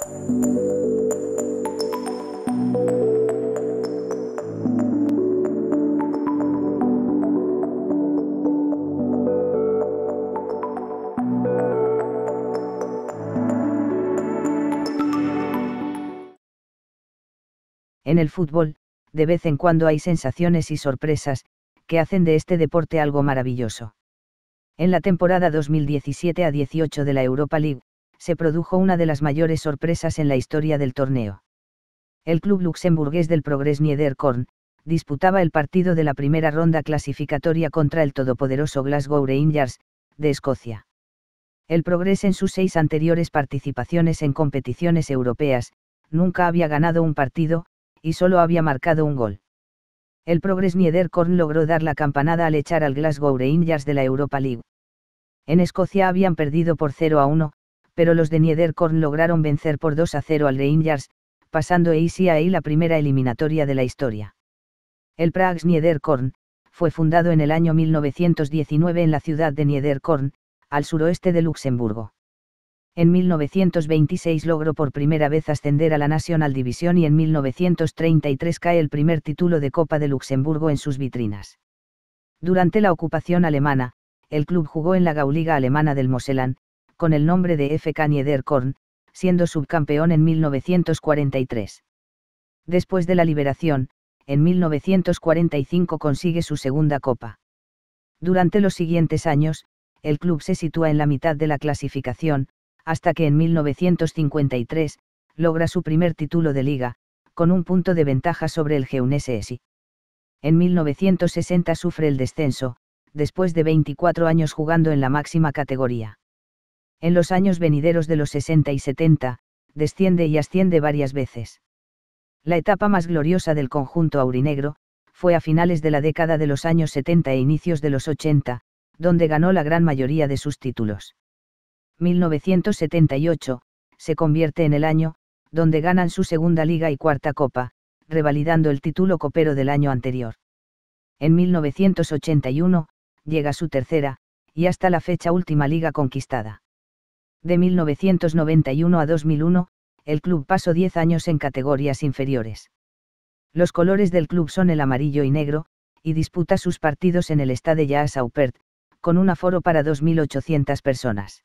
En el fútbol, de vez en cuando hay sensaciones y sorpresas, que hacen de este deporte algo maravilloso. En la temporada 2017-18 de la Europa League, se produjo una de las mayores sorpresas en la historia del torneo. El club luxemburgués del Progrès Niederkorn disputaba el partido de la primera ronda clasificatoria contra el todopoderoso Glasgow Rangers, de Escocia. El Progrès, en sus 6 anteriores participaciones en competiciones europeas, nunca había ganado un partido, y solo había marcado un gol. El Progrès Niederkorn logró dar la campanada al echar al Glasgow Rangers de la Europa League. En Escocia habían perdido por 0-1, pero los de Niederkorn lograron vencer por 2-0 al Rangers, pasando así ahí la primera eliminatoria de la historia. El Prags Niederkorn fue fundado en el año 1919 en la ciudad de Niederkorn, al suroeste de Luxemburgo. En 1926 logró por primera vez ascender a la National Division y en 1933 cae el primer título de Copa de Luxemburgo en sus vitrinas. Durante la ocupación alemana, el club jugó en la Gauliga alemana del Mosellan, con el nombre de FK Niederkorn, siendo subcampeón en 1943. Después de la liberación, en 1945 consigue su segunda copa. Durante los siguientes años, el club se sitúa en la mitad de la clasificación, hasta que en 1953, logra su primer título de liga, con un punto de ventaja sobre el GUNSS. En 1960 sufre el descenso, después de 24 años jugando en la máxima categoría. En los años venideros de los 60 y 70, desciende y asciende varias veces. La etapa más gloriosa del conjunto aurinegro, fue a finales de la década de los años 70 e inicios de los 80, donde ganó la gran mayoría de sus títulos. 1978, se convierte en el año, donde ganan su segunda liga y cuarta copa, revalidando el título copero del año anterior. En 1981, llega su tercera, y hasta la fecha última liga conquistada. De 1991 a 2001, el club pasó 10 años en categorías inferiores. Los colores del club son el amarillo y negro, y disputa sus partidos en el Stade Jas Aupert, con un aforo para 2.800 personas.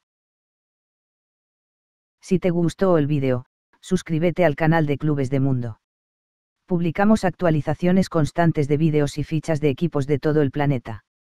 Si te gustó el vídeo, suscríbete al canal de Clubes de Mundo. Publicamos actualizaciones constantes de vídeos y fichas de equipos de todo el planeta.